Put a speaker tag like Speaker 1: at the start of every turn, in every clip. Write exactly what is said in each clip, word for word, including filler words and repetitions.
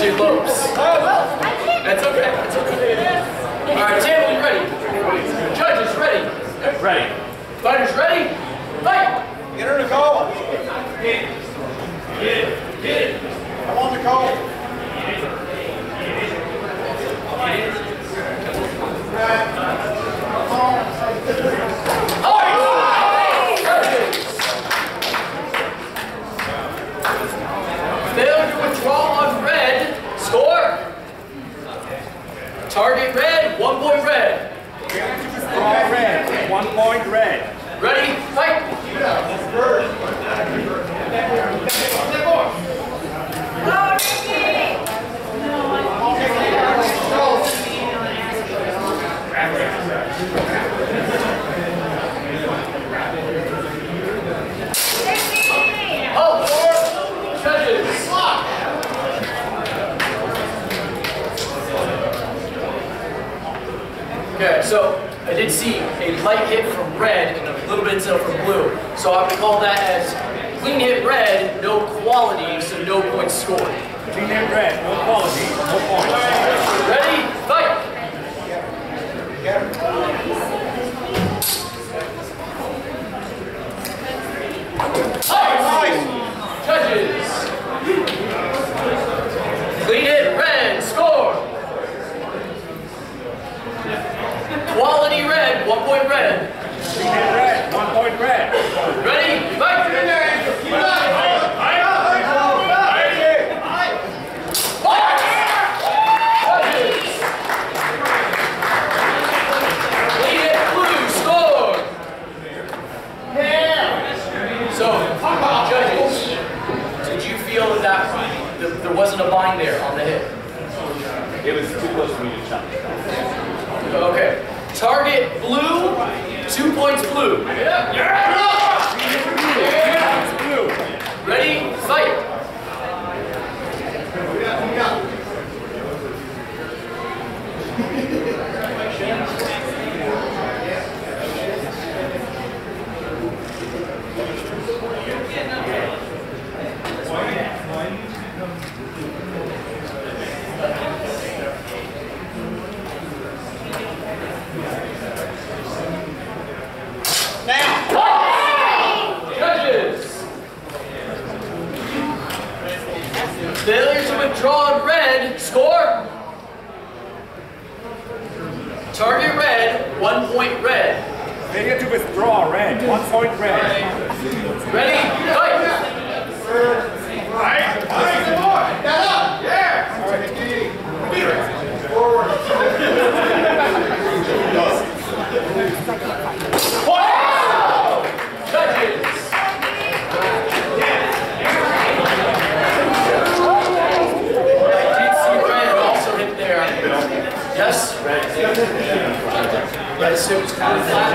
Speaker 1: say Lopes. That's okay. That's okay. All right, table, you ready? Judges, ready?
Speaker 2: Ready.
Speaker 1: Fighters, ready? Fight!
Speaker 3: Get her, Nichole.
Speaker 1: Get it. Get it. Get it.
Speaker 3: Come on, Nichole.
Speaker 1: Failure to withdraw on red. Score. Target red, one point red.
Speaker 2: Draw red, one point red.
Speaker 1: Ready? Fight! Oh, judges. Okay, so I did see a light hit from red and a little bit from blue. So I would call that as clean hit red, no quality, so no points scored.
Speaker 2: Clean hit red, no quality, no points.
Speaker 1: Ready? Fight! Nice! Judges! Clean hit red, score! Quality red, one point red.
Speaker 2: Clean hit red, one point red.
Speaker 1: Ready? Fight! Clean hit blue, score! So, judges, did you feel that, that there wasn't a bind there on the hit?
Speaker 2: It was too close for me to chop.
Speaker 1: Okay. Target blue, two points blue. Yeah. Yeah.
Speaker 2: Blue.
Speaker 1: Ready? Fight. Failure to withdraw on red, score. Target red, one point red.
Speaker 2: Failure to withdraw red, one point red.
Speaker 1: Ready? Fight!
Speaker 3: Right. Right. Come on. Get up. Yeah. Forward.
Speaker 1: Wow! Judges! Yes? Red. Red suit's kind of flat.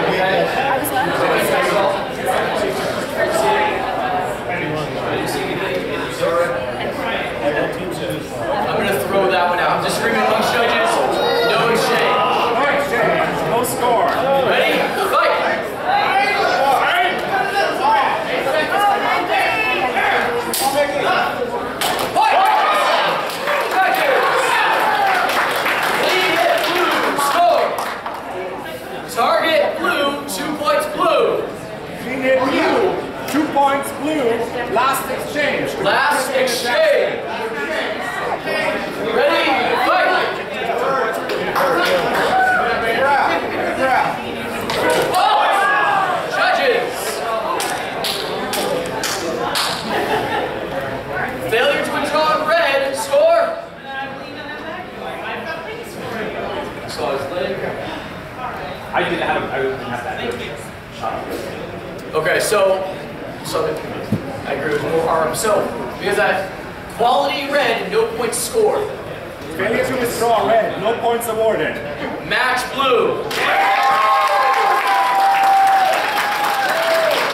Speaker 1: I'm going to throw that one out. Just remember, these judges, no exchange.
Speaker 2: No exchange, no score.
Speaker 1: Ready? Fight! Target blue, two points blue.
Speaker 2: Clean hit blue, two points blue. Last exchange.
Speaker 1: Last exchange. Ready? Fight! Oh! Judges! Failure to withdraw on red. Score! Saw his leg.
Speaker 2: I didn't have, I didn't have that shot.
Speaker 1: Okay, so, so I agree with more arms. So, because that quality red, no points scored.
Speaker 2: Failure to withdraw red, no points awarded.
Speaker 1: Match blue.